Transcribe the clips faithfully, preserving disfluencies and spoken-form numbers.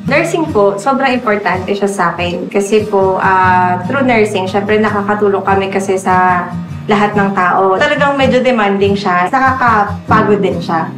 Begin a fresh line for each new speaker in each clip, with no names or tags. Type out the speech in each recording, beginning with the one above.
Nursing po, sobrang importante siya sa akin. Kasi po, uh, through nursing, syempre nakakatulong kami kasi sa lahat ng tao. Talagang medyo demanding siya. Nakakapagod din siya.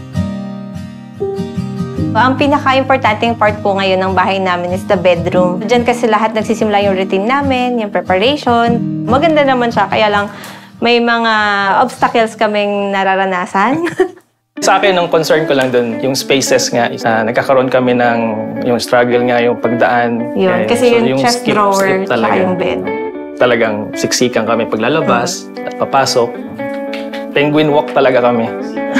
Ang pinaka-importanting part po ngayon ng bahay namin is the bedroom. Diyan kasi lahat nagsisimula yung routine namin, yung preparation. Maganda naman siya, kaya lang may mga obstacles kaming nararanasan.
Sa akin, ang concern ko lang dun, yung spaces nga. Uh, nagkakaroon kami ng yung struggle nga, yung pagdaan.
Yun,
eh,
kasi
so,
yung, yung chest
skip,
drawer,
skip talaga.
yung bed.
Talagang siksikan kami paglalabas, mm-hmm. at papasok. Penguin walk talaga kami.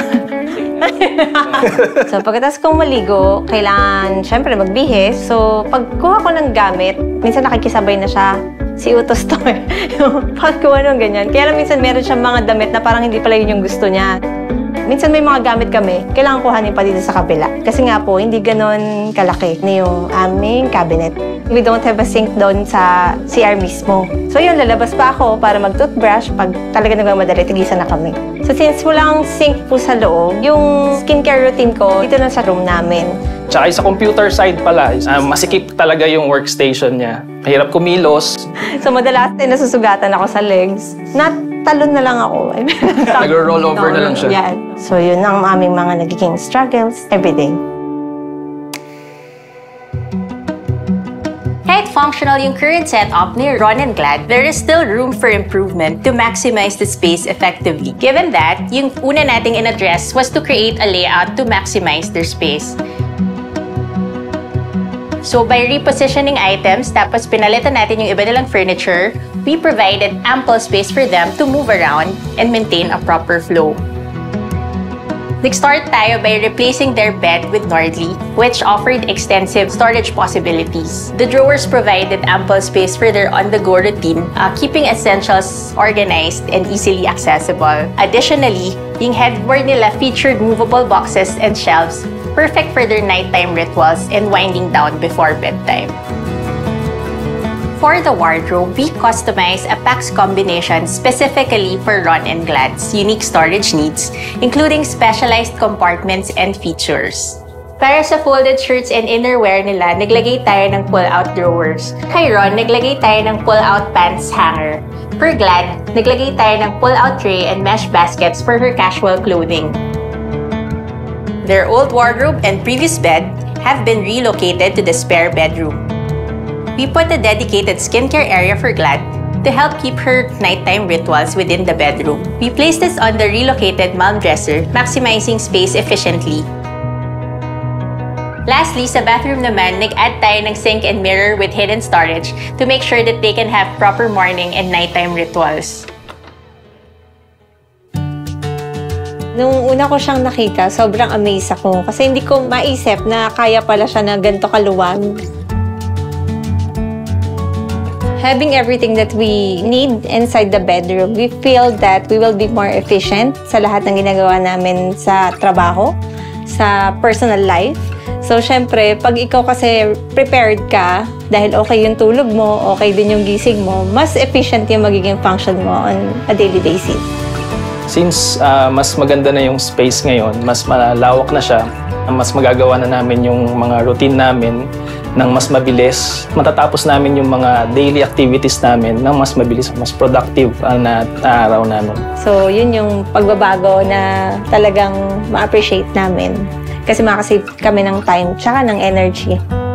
So, pagkatapos kong maligo, kailangan, syempre, magbihis. So, pagkuha ko ng gamit, minsan nakikisabay na siya. Si Utos to eh. Pagkuha ng ganyan. Kaya lang minsan meron siyang mga damit na parang hindi pala yun yung gusto niya. Minsan may mga gamit kami, kailangan kuhanin pa dito sa kabila. Kasi nga po, hindi ganon kalaki na yung aming cabinet. We don't have a sink doon sa C R mismo. So yun, lalabas pa ako para mag-toothbrush. Pag talaga nagmamadali, tigisa na kami. So since walang sink po sa loob, yung skincare routine ko, dito na sa room namin.
Tsaka sa computer side pala, uh, masikip talaga yung workstation niya. Mahirap kumilos.
So madalas din nasusugatan ako sa legs. Not talon na lang ako.
Nag-roll over na lang siya.
Yeah. So yun ang aming mga nagiging struggles everyday.
Kahit functional yung current setup ni Ron and Glad, there is still room for improvement to maximize the space effectively. Given that, yung una nating in-address was to create a layout to maximize their space. So by repositioning items, tapos pinalitan natin yung iba nilang furniture, we provided ample space for them to move around and maintain a proper flow. Nag-start tayo by replacing their bed with Nordly, which offered extensive storage possibilities. The drawers provided ample space for their on-the-go routine, uh, keeping essentials organized and easily accessible. Additionally, yung headboard nila featured movable boxes and shelves, perfect for their nighttime rituals and winding down before bedtime. For the wardrobe, we customized a packs combination specifically for Ron and Glad's unique storage needs, including specialized compartments and features. Para sa folded shirts and innerwear nila, naglagay tayo ng pull-out drawers. Kay Ron, naglagay tayo ng pull-out pants hanger. For Glad, naglagay tayo ng pull-out tray and mesh baskets for her casual clothing. Their old wardrobe and previous bed have been relocated to the spare bedroom. We put a dedicated skincare area for Glad to help keep her nighttime rituals within the bedroom. We placed this on the relocated mom dresser, maximizing space efficiently. Lastly, sa bathroom naman, nag-add tayo ng sink and mirror with hidden storage to make sure that they can have proper morning and nighttime rituals.
Nung una ko siyang nakita, sobrang amazed ako kasi hindi ko maisip na kaya pala siya na ganito kaluwag. Having everything that we need inside the bedroom, we feel that we will be more efficient sa lahat ng ginagawa namin sa trabaho, sa personal life. So, syempre, pag ikaw kasi prepared ka, dahil okay yung tulog mo, okay din yung gising mo, mas efficient yung magiging function mo on a daily basis.
Since uh, mas maganda na yung space ngayon, mas malawak na siya, mas magagawa na namin yung mga routine namin ng mas mabilis. Matatapos namin yung mga daily activities namin ng mas mabilis, mas productive ang na araw namin.
So, yun yung pagbabago na talagang ma-appreciate namin. Kasi makasave kami ng time tsaka ng energy.